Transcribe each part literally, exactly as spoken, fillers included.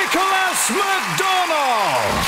Nicholas McDonald!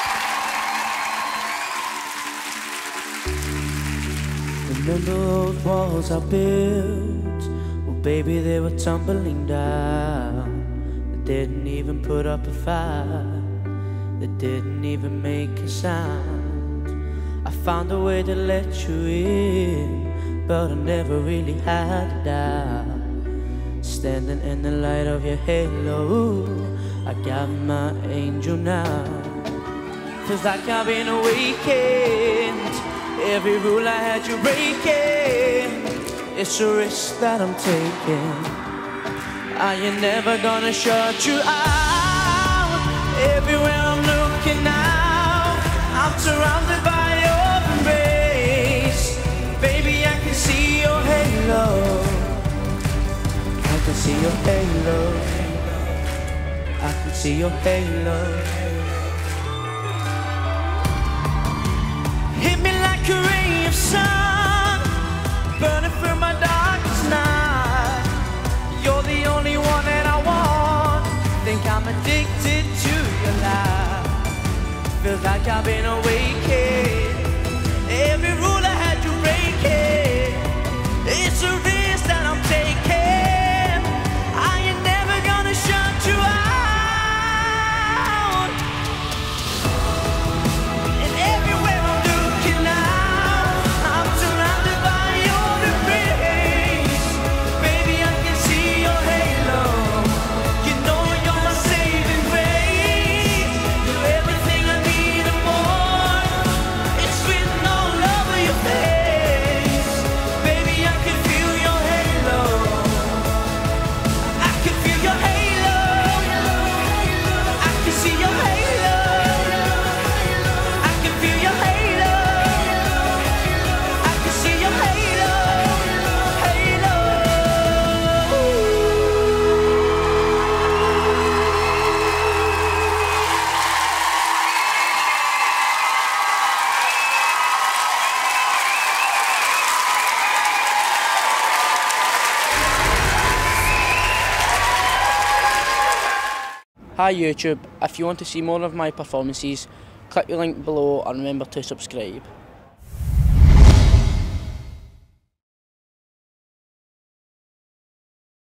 Remember those walls I built? Well, baby, they were tumbling down. They didn't even put up a fight. They didn't even make a sound. I found a way to let you in, but I never really had a doubt. Standing in the light of your halo, I got my angel now. Feels like I've been awakened. Every rule I had you breaking. It's a risk that I'm taking. I ain't never gonna shut you out. Everywhere I'm looking now, I'm surrounded by your embrace. Baby, I can see your halo. I can see your halo. I can see your halo. Hit me like a ray of sun, burning through my darkest night. You're the only one that I want. Think I'm addicted to your light. Feels like I've been awakened. Every rule I had you breaking. It's a risk that I'm taking. I ain't never gonna shut you out. And everywhere I'm looking now, I'm surrounded by your embrace. Baby, I can see your halo. You know you're my saving grace. You're everything I need and more. It's written all over your face. Baby, I can feel your halo. I can feel your halo. I can see your halo. I can feel your halo. I can see your halo. Halo. Hi YouTube, if you want to see more of my performances, click the link below and remember to subscribe.